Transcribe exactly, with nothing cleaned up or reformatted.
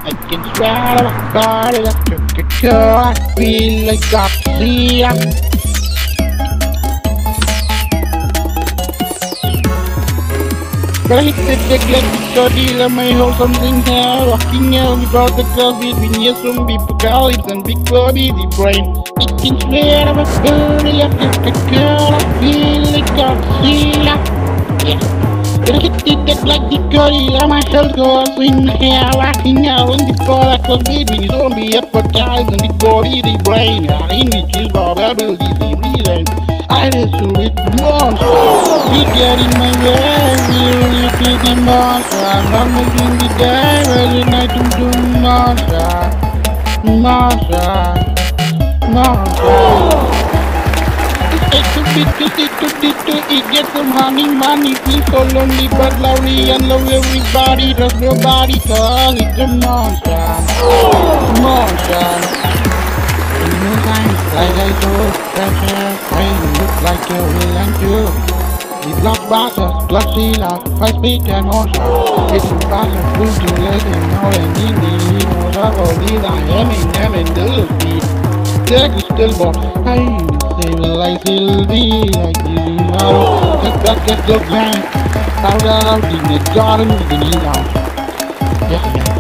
I can swear to God that I could go. I feel like Godzilla. Gotta hit the deck like the study, let me hold something here. Walking out without the club between yes, some big colleagues and big body, the brain. I can swear to God that I could go. I feel like Godzilla. Yeah. Gotta hit the deck like the gorilla, my health goes in here, walking out in the product of baby, zombie appetite and the body, the brain, in the kill of ability, the reason. I just with monster, you get in my way, you to the monster, I'm making the day, every night to do monster, monster, monster. It could be too it could be too it get some honey money feel so lonely but lovely and love everybody does nobody cause it's a monster monster in no time like I told pressure pain look like a villain too the blockbusters Godzilla fight speed and monster it's a bastard food to let him know and in the heroes of all these I am in them and do speed take the still box hey like Sylvie, like you know, just that get the blank. How out in the garden with the knee down. Yeah, yeah.